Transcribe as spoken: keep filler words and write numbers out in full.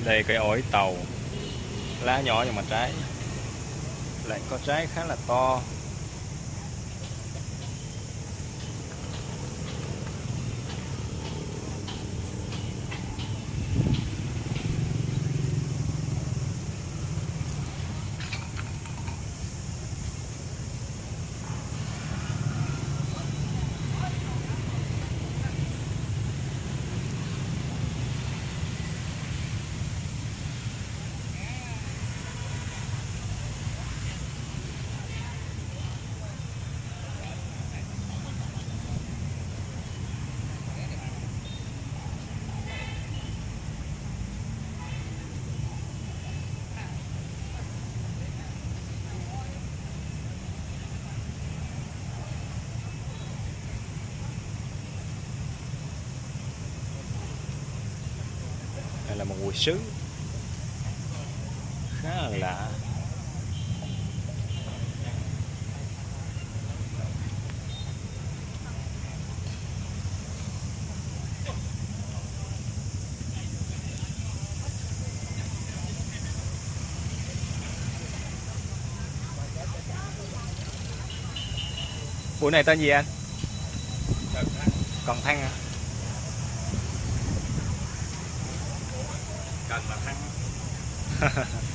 Đây cây ổi tàu, lá nhỏ nhưng mà trái lại có trái khá là to. Đây là một mùi sứ khá là lạ. Bụi này tên gì anh? Còn thăng à? Cần mà thăng